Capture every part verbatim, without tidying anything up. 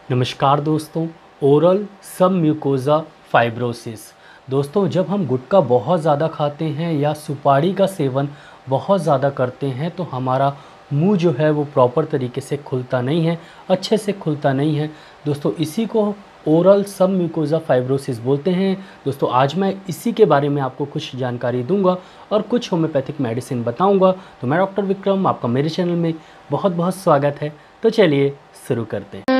नमस्कार दोस्तों। ओरल सब म्यूकोज़ा फाइब्रोसिस। दोस्तों, जब हम गुटखा बहुत ज़्यादा खाते हैं या सुपारी का सेवन बहुत ज़्यादा करते हैं तो हमारा मुंह जो है वो प्रॉपर तरीके से खुलता नहीं है, अच्छे से खुलता नहीं है। दोस्तों, इसी को ओरल सब म्यूकोज़ा फाइब्रोसिस बोलते हैं। दोस्तों, आज मैं इसी के बारे में आपको कुछ जानकारी दूंगा और कुछ होम्योपैथिक मेडिसिन बताऊंगा। तो मैं डॉक्टर विक्रम, आपका मेरे चैनल में बहुत बहुत स्वागत है। तो चलिए शुरू करते हैं।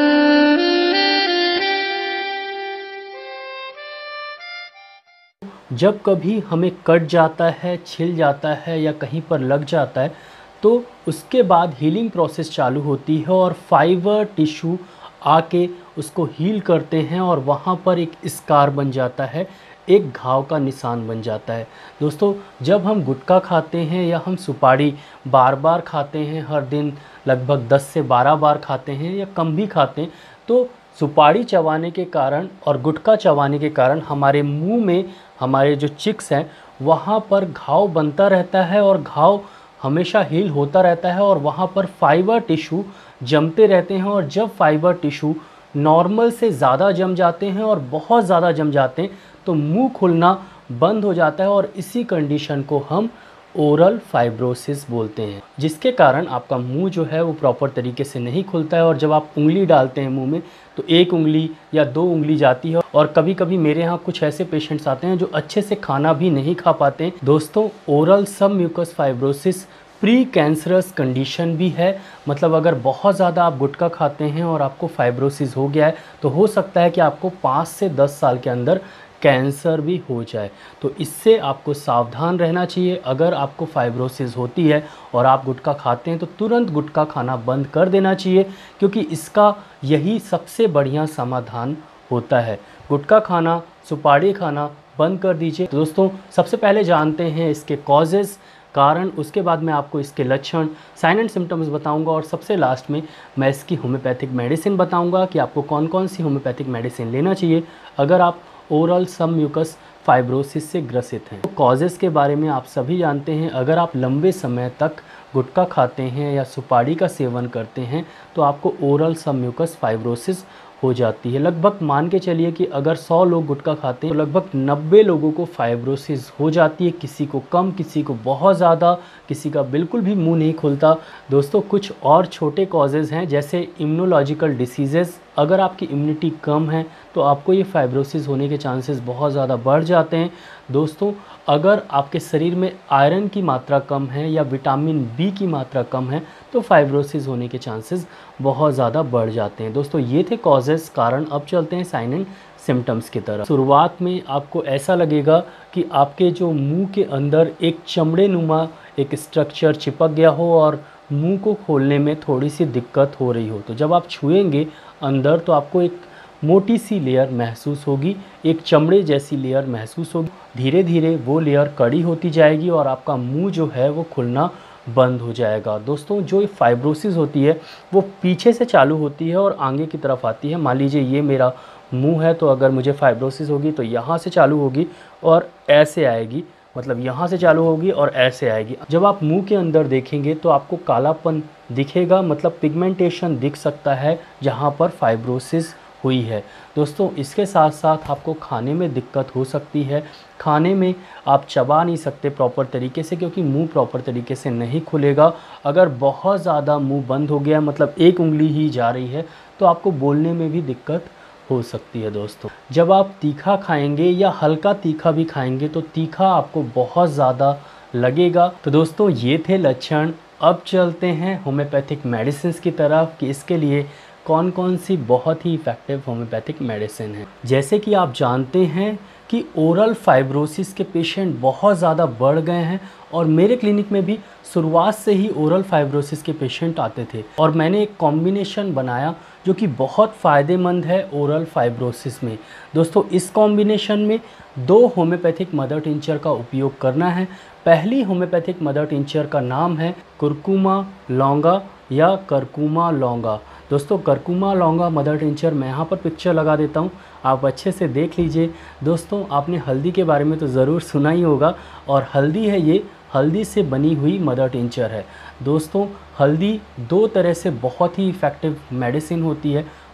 जब कभी हमें कट जाता है, छिल जाता है या कहीं पर लग जाता है तो उसके बाद हीलिंग प्रोसेस चालू होती है और फाइबर टिश्यू आके उसको हील करते हैं और वहाँ पर एक स्कार बन जाता है, एक घाव का निशान बन जाता है। दोस्तों, जब हम गुटखा खाते हैं या हम सुपारी बार बार खाते हैं, हर दिन लगभग दस से बारह बार खाते हैं या कम भी खाते हैं, तो सुपारी चबाने के कारण और गुटखा चबाने के कारण हमारे मुंह में हमारे जो चिक्स हैं वहाँ पर घाव बनता रहता है और घाव हमेशा हील होता रहता है और वहाँ पर फाइबर टिश्यू जमते रहते हैं। और जब फाइबर टिश्यू नॉर्मल से ज़्यादा जम जाते हैं और बहुत ज़्यादा जम जाते हैं तो मुंह खुलना बंद हो जाता है और इसी कंडीशन को हम ओरल फाइब्रोसिस बोलते हैं, जिसके कारण आपका मुंह जो है वो प्रॉपर तरीके से नहीं खुलता है। और जब आप उंगली डालते हैं मुंह में तो एक उंगली या दो उंगली जाती है। और कभी कभी मेरे यहाँ कुछ ऐसे पेशेंट्स आते हैं जो अच्छे से खाना भी नहीं खा पाते हैं। दोस्तों, oral submucous fibrosis pre cancerous condition भी है। मतलब अगर बहुत ज़्यादा आप गुटखा खाते हैं और आपको फाइब्रोसिस हो गया है तो हो सकता है कि आपको पाँच से दस साल के अंदर कैंसर भी हो जाए। तो इससे आपको सावधान रहना चाहिए। अगर आपको फाइब्रोसिस होती है और आप गुटखा खाते हैं तो तुरंत गुटखा खाना बंद कर देना चाहिए, क्योंकि इसका यही सबसे बढ़िया समाधान होता है। गुटखा खाना, सुपारी खाना बंद कर दीजिए। तो दोस्तों, सबसे पहले जानते हैं इसके कॉजेज़, कारण, उसके बाद मैं आपको इसके लक्षण, साइन एंड सिम्टम्स बताऊंगा और सबसे लास्ट में मैं इसकी होम्योपैथिक मेडिसिन बताऊंगा कि आपको कौन कौन सी होम्योपैथिक मेडिसिन लेना चाहिए अगर आप ओरल सब म्यूकस फाइब्रोसिस से ग्रसित हैं। तो कॉजेज़ के बारे में आप सभी जानते हैं। अगर आप लंबे समय तक गुटखा खाते हैं या सुपारी का सेवन करते हैं तो आपको ओरल सब म्यूकस फाइब्रोसिस हो जाती है। लगभग मान के चलिए कि अगर सौ लोग गुटखा खाते हैं तो लगभग नब्बे लोगों को फाइब्रोसिस हो जाती है। किसी को कम, किसी को बहुत ज़्यादा, किसी का बिल्कुल भी मुंह नहीं खुलता। दोस्तों, कुछ और छोटे कॉजेज़ हैं जैसे इम्यूनोलॉजिकल डिसीज़ेज़। अगर आपकी इम्यूनिटी कम है तो आपको ये फाइब्रोसिस होने के चांसेस बहुत ज़्यादा बढ़ जाते हैं। दोस्तों, अगर आपके शरीर में आयरन की मात्रा कम है या विटामिन बी की मात्रा कम है तो फाइब्रोसिस होने के चांसेस बहुत ज़्यादा बढ़ जाते हैं। दोस्तों, ये थे कॉजेज़, कारण। अब चलते हैं साइन एंड सिम्टम्स की तरफ। शुरुआत में आपको ऐसा लगेगा कि आपके जो मुंह के अंदर एक चमड़े नुमा एक स्ट्रक्चर चिपक गया हो और मुंह को खोलने में थोड़ी सी दिक्कत हो रही हो। तो जब आप छुएंगे अंदर तो आपको एक मोटी सी लेयर महसूस होगी, एक चमड़े जैसी लेयर महसूस होगी। धीरे धीरे वो लेयर कड़ी होती जाएगी और आपका मुंह जो है वो खुलना बंद हो जाएगा। दोस्तों, जो फाइब्रोसिस होती है वो पीछे से चालू होती है और आगे की तरफ आती है। मान लीजिए ये मेरा मुंह है तो अगर मुझे फाइब्रोसिस होगी तो यहाँ से चालू होगी और ऐसे आएगी, मतलब यहाँ से चालू होगी और ऐसे आएगी। जब आप मुंह के अंदर देखेंगे तो आपको कालापन दिखेगा, मतलब पिगमेंटेशन दिख सकता है जहाँ पर फाइब्रोसिस हुई है। दोस्तों, इसके साथ साथ आपको खाने में दिक्कत हो सकती है। खाने में आप चबा नहीं सकते प्रॉपर तरीके से, क्योंकि मुंह प्रॉपर तरीके से नहीं खुलेगा। अगर बहुत ज़्यादा मुंह बंद हो गया, मतलब एक उंगली ही जा रही है, तो आपको बोलने में भी दिक्कत हो सकती है। दोस्तों, जब आप तीखा खाएंगे या हल्का तीखा भी खाएंगे तो तीखा आपको बहुत ज़्यादा लगेगा। तो दोस्तों, ये थे लक्षण। अब चलते हैं होम्योपैथिक मेडिसिन की तरफ कि इसके लिए कौन कौन सी बहुत ही इफ़ेक्टिव होम्योपैथिक मेडिसिन है। जैसे कि आप जानते हैं कि ओरल फाइब्रोसिस के पेशेंट बहुत ज़्यादा बढ़ गए हैं और मेरे क्लिनिक में भी शुरुआत से ही ओरल फाइब्रोसिस के पेशेंट आते थे और मैंने एक कॉम्बिनेशन बनाया जो कि बहुत फ़ायदेमंद है ओरल फाइब्रोसिस में। दोस्तों, इस कॉम्बिनेशन में दो होम्योपैथिक मदर टिंचर का उपयोग करना है। पहली होम्योपैथिक मदर टिंचर का नाम है कुरकुमा लौंगा या करकुमा लौंगा। दोस्तों, करकुमा लौंगा मदर टिंचर मैं यहाँ पर पिक्चर लगा देता हूँ, आप अच्छे से देख लीजिए। दोस्तों, आपने हल्दी के बारे में तो ज़रूर सुना ही होगा और हल्दी है, ये हल्दी से बनी हुई मदर टिंचर है। दोस्तों, हल्दी दो तरह से बहुत ही इफ़ेक्टिव मेडिसिन होती है।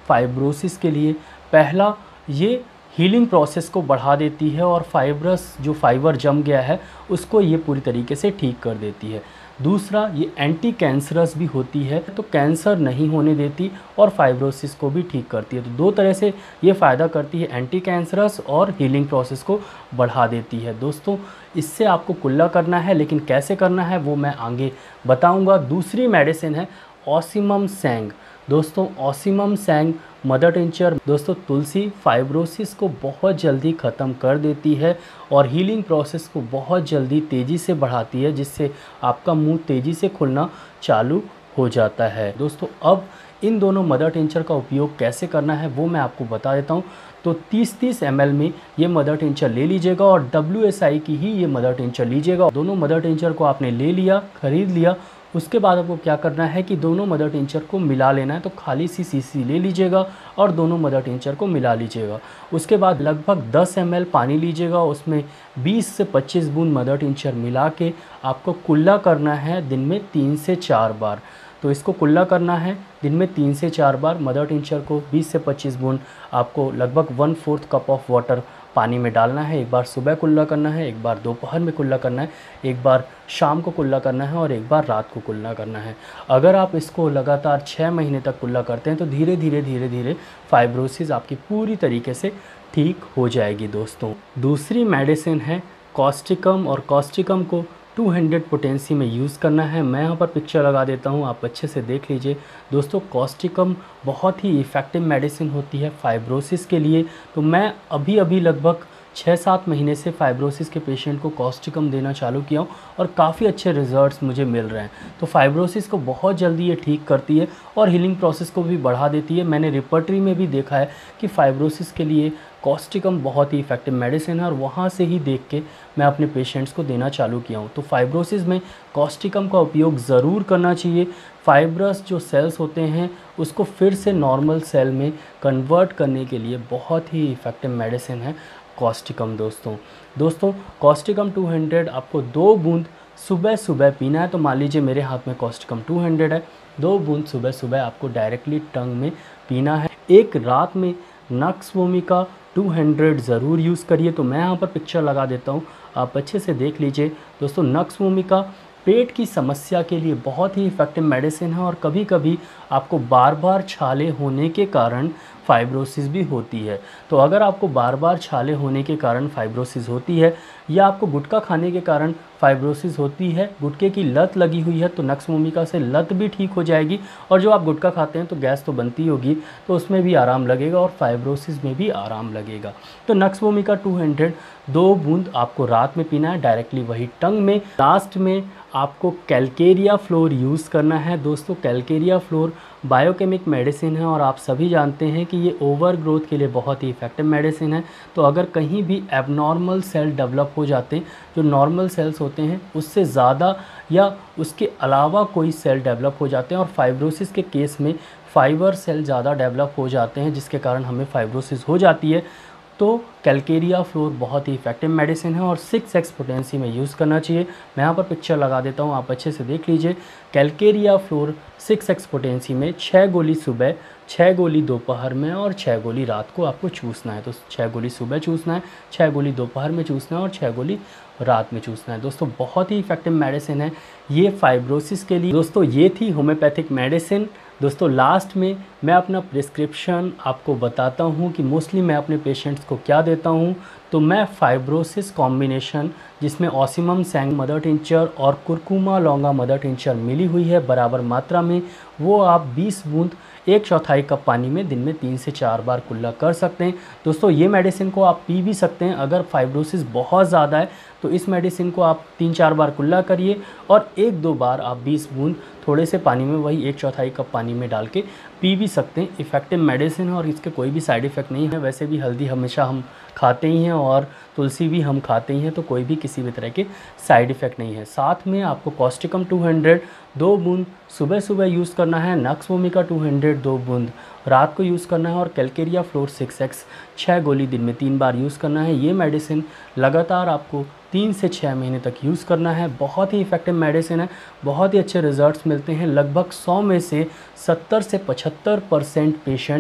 फाइब्रोसिस के लिए। पहला, ये हीलिंग प्रोसेस को बढ़ा देती है और फाइब्रस जो फाइबर जम गया है उसको ये पूरी तरीके से ठीक कर देती है। दूसरा, ये एंटी कैंसरस भी होती है, तो कैंसर नहीं होने देती और फाइब्रोसिस को भी ठीक करती है। तो दो तरह से ये फ़ायदा करती है, एंटी कैंसरस और हीलिंग प्रोसेस को बढ़ा देती है। दोस्तों, इससे आपको कुल्ला करना है, लेकिन कैसे करना है वो मैं आगे बताऊंगा। दूसरी मेडिसिन है ऑसिमम सैंग। दोस्तों, ऑसिमम सैंग मदर टिंचर दोस्तों तुलसी फाइब्रोसिस को बहुत जल्दी ख़त्म कर देती है और हीलिंग प्रोसेस को बहुत जल्दी तेज़ी से बढ़ाती है, जिससे आपका मुंह तेज़ी से खुलना चालू हो जाता है। दोस्तों, अब इन दोनों मदर टिंचर का उपयोग कैसे करना है वो मैं आपको बता देता हूँ। तो तीस तीस एम एल में ये मदर टिंचर ले लीजिएगा और डब्ल्यू एस आई की ही ये मदर टिंचर लीजिएगा। दोनों मदर टिंचर को आपने ले लिया, ख़रीद लिया। उसके बाद आपको क्या करना है कि दोनों मदर टिंचर को मिला लेना है। तो खाली सी शीशी ले लीजिएगा और दोनों मदर टिंचर को मिला लीजिएगा। उसके बाद लगभग दस एम एल पानी लीजिएगा, उसमें बीस से पच्चीस बूंद मदर टिंचर मिला के आपको कुल्ला करना है दिन में तीन से चार बार। तो इसको कुल्ला करना है दिन में तीन से चार बार। मदर टिंचर को बीस से पच्चीस बूंद आपको लगभग one fourth cup of water पानी में डालना है। एक बार सुबह कुल्ला करना है, एक बार दोपहर में कुल्ला करना है, एक बार शाम को कुल्ला करना है और एक बार रात को कुल्ला करना है। अगर आप इसको लगातार छः महीने तक कुल्ला करते हैं तो धीरे धीरे धीरे धीरे फाइब्रोसिस आपकी पूरी तरीके से ठीक हो जाएगी। दोस्तों, दूसरी मेडिसिन है कॉस्टिकम और कॉस्टिकम को दो सौ पोटेंसी में यूज़ करना है। मैं यहाँ पर पिक्चर लगा देता हूँ, आप अच्छे से देख लीजिए। दोस्तों, कॉस्टिकम बहुत ही इफ़ेक्टिव मेडिसिन होती है फाइब्रोसिस के लिए। तो मैं अभी अभी लगभग छः सात महीने से फाइब्रोसिस के पेशेंट को कॉस्टिकम देना चालू किया हूँ और काफ़ी अच्छे रिजल्ट्स मुझे मिल रहे हैं। तो फाइब्रोसिस को बहुत जल्दी ये ठीक करती है और हीलिंग प्रोसेस को भी बढ़ा देती है। मैंने रिपर्टरी में भी देखा है कि फाइब्रोसिस के लिए कॉस्टिकम बहुत ही इफ़ेक्टिव मेडिसिन है और वहाँ से ही देख के मैं अपने पेशेंट्स को देना चालू किया हूँ। तो फाइब्रोसिस में कॉस्टिकम का उपयोग ज़रूर करना चाहिए। फाइब्रस जो सेल्स होते हैं उसको फिर से नॉर्मल सेल में कन्वर्ट करने के लिए बहुत ही इफ़ेक्टिव मेडिसिन है कॉस्टिकम। दोस्तों दोस्तों कॉस्टिकम दो सौ आपको दो बूंद सुबह सुबह पीना है। तो मान लीजिए मेरे हाथ में कॉस्टिकम दो सौ है, दो बूंद सुबह सुबह आपको डायरेक्टली टंग में पीना है। एक रात में नक्स वोमिका दो सौ ज़रूर यूज़ करिए। तो मैं यहाँ पर पिक्चर लगा देता हूँ, आप अच्छे से देख लीजिए। दोस्तों, नक्स वोमिका पेट की समस्या के लिए बहुत ही इफ़ेक्टिव मेडिसिन है और कभी कभी आपको बार बार छाले होने के कारण फाइब्रोसिस भी होती है। तो अगर आपको बार बार छाले होने के कारण फाइब्रोसिस होती है या आपको गुटखा खाने के कारण फाइब्रोसिस होती है, गुटखे की लत लगी हुई है, तो नक्स वोमिका से लत भी ठीक हो जाएगी। और जो आप गुटखा खाते हैं तो गैस तो बनती होगी, तो उसमें भी आराम लगेगा और फाइब्रोसिस में भी आराम लगेगा। तो नक्स वोमिका दो सौ दो बूंद आपको रात में पीना है, डायरेक्टली वही टंग में। लास्ट में आपको कैलकेरिया फ्लोर यूज़ करना है। दोस्तों, कैलकेरिया फ्लोर बायोकेमिक मेडिसिन है और आप सभी जानते हैं कि ये ओवर ग्रोथ के लिए बहुत ही इफ़ेक्टिव मेडिसिन है। तो अगर कहीं भी एबनॉर्मल सेल डेवलप हो जाते हैं, जो नॉर्मल सेल्स होते हैं उससे ज़्यादा या उसके अलावा कोई सेल डेवलप हो जाते हैं और फाइब्रोसिस के केस में फाइबर सेल ज़्यादा डेवलप हो जाते हैं, जिसके कारण हमें फाइब्रोसिस हो जाती है, तो कैलकेरिया फ्लोर बहुत ही इफ़ेक्टिव मेडिसिन है और सिक्स एक्स पोटेंसी में यूज़ करना चाहिए। मैं यहाँ पर पिक्चर लगा देता हूँ, आप अच्छे से देख लीजिए। Calcarea fluor six x potency में छः गोली सुबह, छः गोली दोपहर में और छः गोली रात को आपको चूसना है। तो छः गोली सुबह चूसना है, छः गोली दोपहर में चूसना है और छः गोली रात में चूसना है। दोस्तों, बहुत ही इफ़ेक्टिव मेडिसिन है ये फाइब्रोसिस के लिए। दोस्तों, ये थी होम्योपैथिक मेडिसिन। दोस्तों, लास्ट में मैं अपना प्रिस्क्रिप्शन आपको बताता हूँ कि मोस्टली मैं अपने पेशेंट्स को क्या देता हूँ। तो मैं फाइब्रोसिस कॉम्बिनेशन, जिसमें ऑसिमम सैंग मदर टिंचर और कुरकुमा लौंगा मदर टिंचर मिली हुई है बराबर मात्रा में, वो आप बीस बूंद एक चौथाई कप पानी में दिन में तीन से चार बार कुल्ला कर सकते हैं। दोस्तों, ये मेडिसिन को आप पी भी सकते हैं। अगर फाइब्रोसिस बहुत ज़्यादा है तो इस मेडिसिन को आप तीन चार बार कुल्ला करिए और एक दो बार आप बीस बूंद थोड़े से पानी में, वही एक चौथाई कप पानी में डाल के पी भी सकते हैं। इफ़ेक्टिव मेडिसिन है और इसके कोई भी साइड इफ़ेक्ट नहीं है। वैसे भी हल्दी हमेशा हम खाते ही हैं और तुलसी भी हम खाते ही हैं, तो कोई भी किसी भी तरह के साइड इफ़ेक्ट नहीं है। साथ में आपको कॉस्टिकम दो सौ दो बूंद सुबह सुबह यूज़ करना है, नक्स वोमिका दो सौ दो बूंद रात को यूज़ करना है और कैलकेरिया फ्लोर सिक्स एक्स छः गोली दिन में तीन बार यूज़ करना है। ये मेडिसिन लगातार आपको तीन से छः महीने तक यूज़ करना है। बहुत ही इफ़ेक्टिव मेडिसिन है, बहुत ही अच्छे रिजल्ट्स मिलते हैं। लगभग सौ में से सत्तर से पचहत्तर परसेंट पेशेंट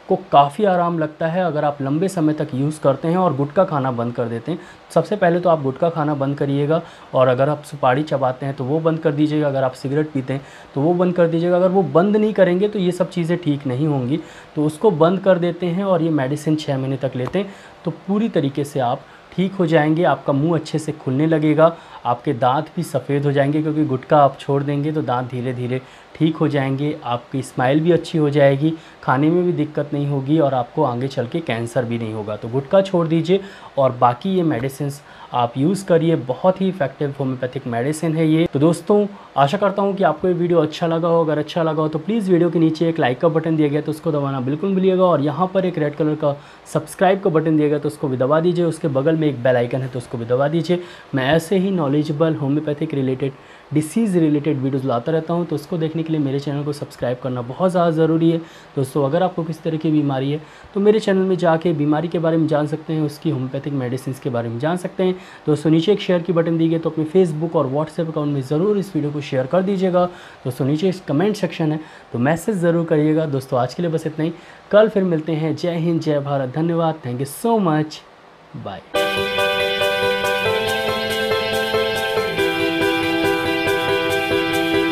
आपको काफ़ी आराम लगता है अगर आप लंबे समय तक यूज़ करते हैं और गुटखा खाना बंद कर देते हैं। सबसे पहले तो आप गुटखा खाना बंद करिएगा, और अगर आप सुपारी चबाते हैं तो वो बंद कर दीजिएगा, अगर आप सिगरेट पीते हैं तो वो बंद कर दीजिएगा। अगर वो बंद नहीं करेंगे तो ये सब चीज़ें ठीक नहीं होंगी, तो उसको बंद कर देते हैं और ये मेडिसिन छः महीने तक लेते हैं तो पूरी तरीके से आप ठीक हो जाएंगे। आपका मुंह अच्छे से खुलने लगेगा, आपके दांत भी सफ़ेद हो जाएंगे, क्योंकि गुटखा आप छोड़ देंगे तो दांत धीरे धीरे ठीक हो जाएंगे। आपकी स्माइल भी अच्छी हो जाएगी, खाने में भी दिक्कत नहीं होगी, और आपको आगे चल के कैंसर भी नहीं होगा। तो गुटखा छोड़ दीजिए और बाकी ये मेडिसिन्स आप यूज़ करिए। बहुत ही इफेक्टिव होम्योपैथिक मेडिसिन है ये। तो दोस्तों, आशा करता हूँ कि आपको ये वीडियो अच्छा लगा हो। अगर अच्छा लगा हो तो प्लीज़ वीडियो के नीचे एक लाइक का बटन दिया गया तो उसको दबाना बिल्कुल भूलिएगा, और यहाँ पर एक रेड कलर का सब्सक्राइब का बटन दिया गया तो उसको भी दबा दीजिए। उसके बगल में एक बेल आइकन है तो उसको भी दबा दीजिए। मैं ऐसे ही knowledgeable homeopathic related, disease related videos लाता रहता हूं, तो उसको देखने के लिए मेरे चैनल को सब्सक्राइब करना बहुत ज़्यादा ज़रूरी है। दोस्तों, अगर आपको किस तरह की बीमारी है तो मेरे चैनल में जाके बीमारी के बारे में जान सकते हैं, उसकी होम्योपैथिक मेडिसिन के बारे में जान सकते हैं। दोस्तों, नीचे एक शेयर की बटन दी गई तो अपने फेसबुक और व्हाट्सएप अकाउंट में ज़रूर इस वीडियो को शेयर कर दीजिएगा। दोस्तों, नीचे कमेंट सेक्शन है तो मैसेज ज़रूर करिएगा। दोस्तों, आज के लिए बस इतना ही, कल फिर मिलते हैं। जय हिंद, जय भारत, धन्यवाद, thank you so much, bye.